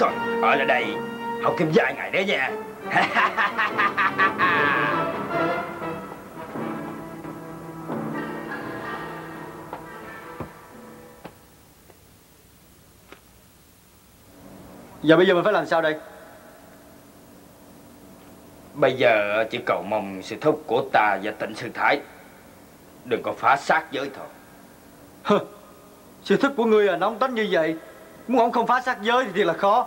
thôi, ở lại đây học thêm vài ngày nữa nha. Giờ bây giờ mình phải làm sao đây? Bây giờ chỉ cầu mong sự thúc của ta và Tịnh Sư Thái đừng có phá xác giới thôi. Sự thức của ngươi nóng tính như vậy, muốn ông không phá xác giới thì thiệt là khó.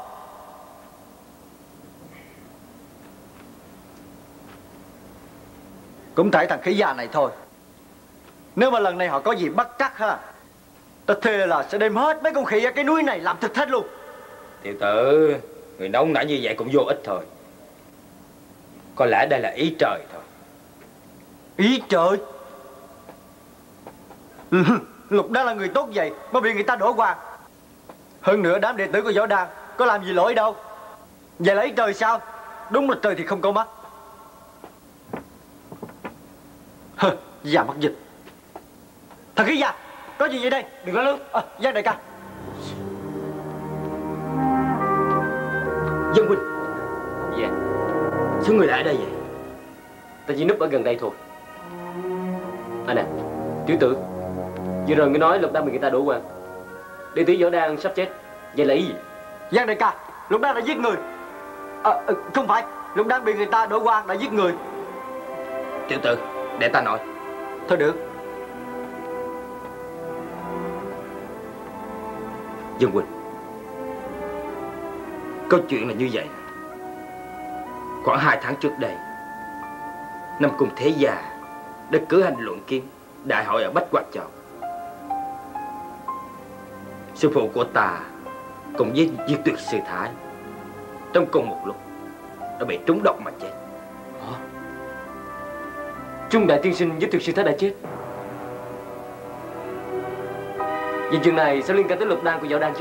Cũng tại thằng khỉ già này thôi. Nếu mà lần này họ có gì bắt chắc ha, ta thề là sẽ đem hết mấy con khỉ ở cái núi này làm thịt hết luôn. Tiểu tử, người nóng nảy như vậy cũng vô ích thôi. Có lẽ đây là ý trời thôi. Ý trời? Lục Đan là người tốt vậy mà bị người ta đổ quan. Hơn nữa đám đệ tử của Võ Đan có làm gì lỗi đâu. Vậy là ý trời sao? Đúng là trời thì không có mắt. Già mất dịch. Thằng khí già, có gì vậy đây? Đừng có lướt. Giang đại ca. Dân huynh. Dạ. Sao người lại ở đây vậy? Ta chỉ núp ở gần đây thôi. Nè, tiểu tử, vừa rồi ngươi nói Lục Đan bị người ta đổ quan. Đệ tử Võ Đan sắp chết, vậy là ý gì? Giang đại ca, Lục Đan đã giết người. Không phải, Lục Đan bị người ta đổ quan đã giết người. Tiểu tử, để ta nói. Thôi được. Dân huynh, câu chuyện là như vậy. Khoảng 2 tháng trước đây, Nam Cung Thế Gia đã cử hành luận kiếm đại hội ở Bách Hoa Châu. Sư phụ của ta cùng với Diệt Tuyệt Sư Thái trong cùng một lúc đã bị trúng độc mà chết. Trung đại tiên sinh với Tuyệt Sư Thái đã chết. Vậy chuyện này sẽ liên quan tới Lục Đan của Võ Đan chứ?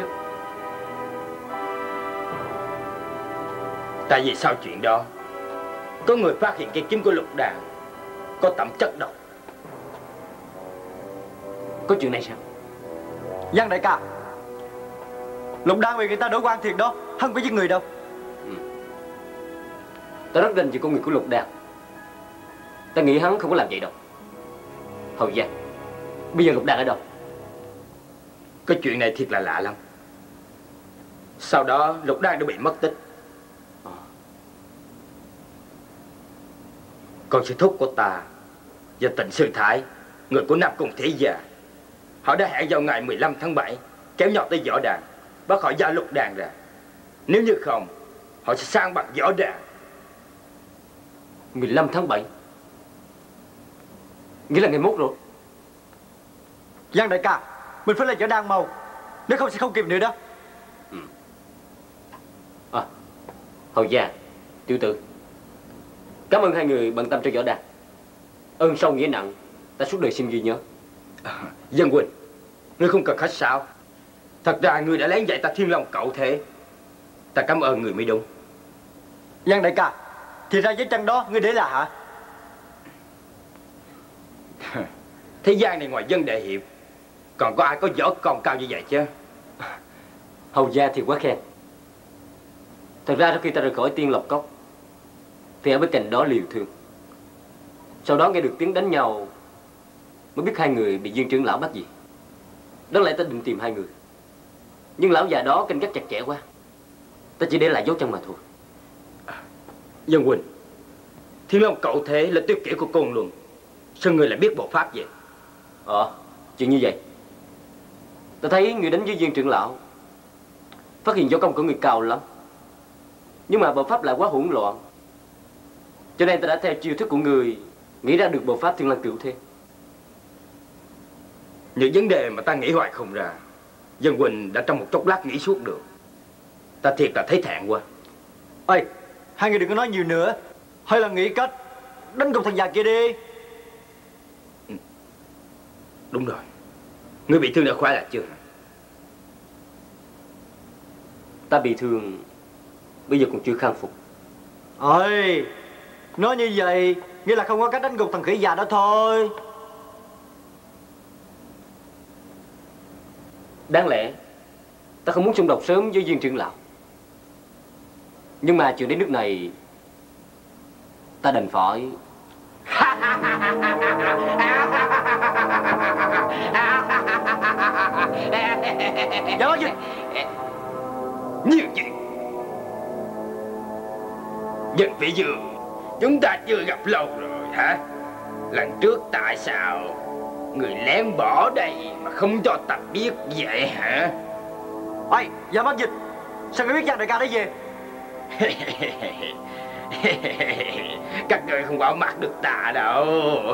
Tại vì sau chuyện đó, có người phát hiện cây kiếm của Lục Đan có tẩm chất độc. Có chuyện này sao? Giang đại ca, Lục Đan bị người ta đổ quan thiệt đó, không có giết người đâu. Ta rất rành về con người của Lục Đan. Ta nghĩ hắn không có làm vậy đâu. Hầu gia, bây giờ Lục Đan ở đâu? Cái chuyện này thiệt là lạ lắm. Sau đó Lục Đan đã bị mất tích. Còn sư thúc của ta và Tịnh Sư Thái, người của Nam Cung Thế Gia, họ đã hẹn vào ngày 15 tháng 7 kéo nhau tới Võ Đàn, bắt họ giao Lục Đan ra. Nếu như không, họ sẽ sang bằng Võ Đàn. 15 tháng 7, nghĩa là ngày mốt rồi. Giang đại ca, mình phải lên Võ Đan mau, nếu không sẽ không kịp nữa đó. Hầu gia, tiểu tử, cảm ơn hai người bận tâm cho Võ Đan. Ơn sâu nghĩa nặng, ta suốt đời xin ghi nhớ. Dân huynh, ngươi không cần khách sáo. Thật ra ngươi đã lén dạy ta Thiên Long Cậu Thế. Ta cảm ơn người mới đúng. Giang đại ca, thì ra với chân đó ngươi để là hả? Thế gian này ngoài dân đệ hiệp, còn có ai có võ công cao như vậy chứ? Hầu gia thì quá khen. Thật ra khi ta rời khỏi Tiên Lộc Cốc thì ở bên cạnh đó liều thương. Sau đó nghe được tiếng đánh nhau mới biết hai người bị viên trưởng lão bắt gì. Đáng lẽ ta định tìm hai người, nhưng lão già đó canh gác chặt chẽ quá, ta chỉ để lại dấu chân mà thôi. Dân huynh, Thiên Long Cậu Thế là tuyệt kỹ của Côn Luân, sao người lại biết bộ pháp vậy? Chuyện như vậy. Ta thấy người đánh với viên trưởng lão, phát hiện võ công của người cao lắm, nhưng mà bộ pháp lại quá hỗn loạn, cho nên ta đã theo chiêu thức của người nghĩ ra được bộ pháp Thiên Long Cửu Thế. Những vấn đề mà ta nghĩ hoài không ra, Dân huynh đã trong một chốc lát nghĩ suốt được. Ta thiệt là thấy thẹn quá. Ê, hai người đừng có nói nhiều nữa, hay là nghĩ cách đánh gục thằng già kia đi. Đúng rồi, ngươi bị thương đã khỏe lại chưa? Ta bị thương bây giờ còn chưa khang phục. Ơi, nói như vậy nghĩa là không có cách đánh gục thằng khỉ già đó thôi. Đáng lẽ ta không muốn xung đột sớm với viên trưởng lão, Nhưng mà chuyện đến nước này, ta đành phải. Dạ bác Dịch. Nhiều chuyện. Dân Vị Dương, chúng ta chưa gặp lâu rồi hả? Lần trước tại sao người lén bỏ đây mà không cho ta biết vậy hả? Ây, dạ bác Dịch, sao người biết Giang đại ca đã về? Các người không bảo mặt được ta đâu.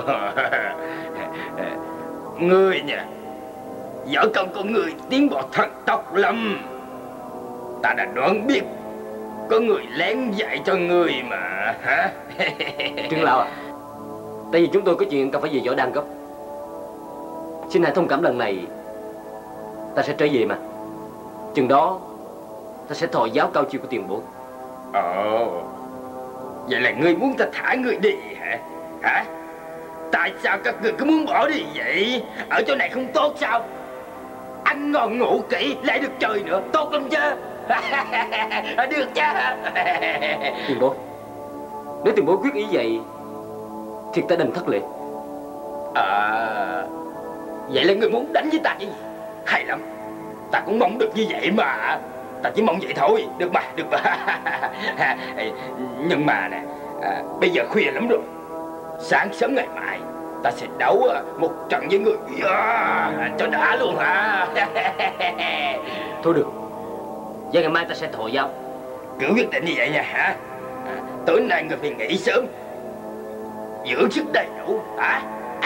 Ngươi nha, võ công của người tiến bộ thần tốc lắm. Ta đã đoán biết có người lén dạy cho người mà hả? Trương lão à, tại vì chúng tôi có chuyện cần phải về Võ Đăng gấp. Xin hãy thông cảm lần này. Ta sẽ trở về mà. Chừng đó ta sẽ thọ giáo cao chiêu của tiền bối. Ồ, vậy là ngươi muốn ta thả ngươi đi hả? Hả? Tại sao các ngươi cứ muốn bỏ đi vậy? Ở chỗ này không tốt sao? Ăn ngon ngủ kỹ lại được chơi nữa, tốt lắm chứ. Được chứ. Tiền bối, nếu tiền bối quyết ý vậy thì ta đành thất lễ. Vậy là ngươi muốn đánh với ta chứ? Hay lắm, ta cũng mong được như vậy mà. Ta chỉ mong vậy thôi, được mà, được mà. Nhưng mà nè, bây giờ khuya lắm rồi. Sáng sớm ngày mai ta sẽ đấu một trận với người cho đã luôn hả? Thôi được, vậy ngày mai ta sẽ thọ giáo. Cứ quyết định như vậy nha hả? Tối nay người phải nghỉ sớm, dưỡng sức đầy đủ hả?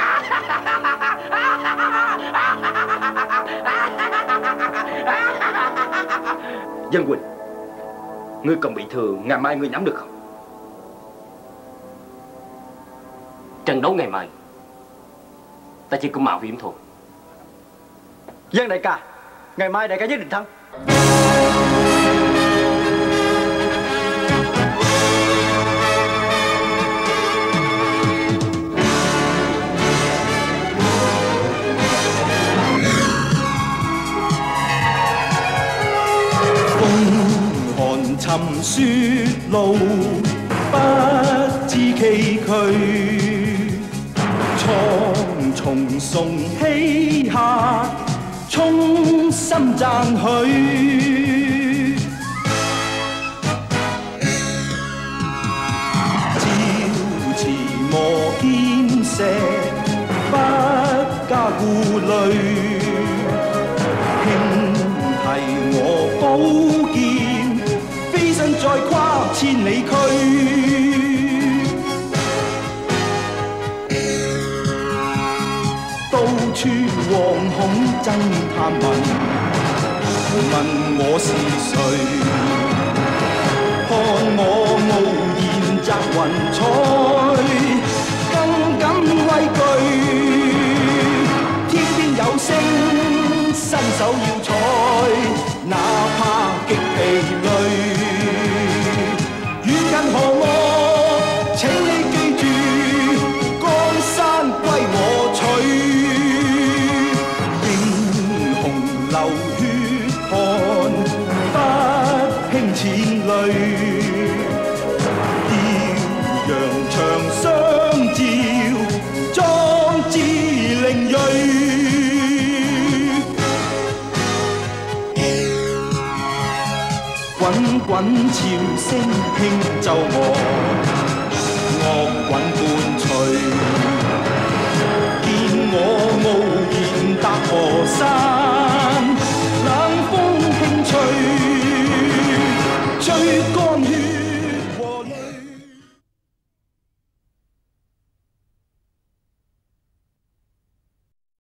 Dân Quỳnh, ngươi còn bị thương, ngày mai ngươi nắm được không? Trận đấu ngày mai ta chỉ có mạo hiểm thôi. Giang đại ca, ngày mai đại ca nhất định thắng. 尋雪路，不知崎嶇。蒼松送喜客，衷心讚許。朝辭磨劍石，不加顧慮。輕提我寶劍。再跨千里區，到處惶恐爭探問我是誰？看我傲然擲雲彩，更感畏懼。天邊有星，伸手要採，哪怕極疲累。何我請你記住，江山歸我取，英雄流血汗，不輕淺淚，耀揚長相照，壯志凌鋭。滾滾潮聲輕奏我，樂韻伴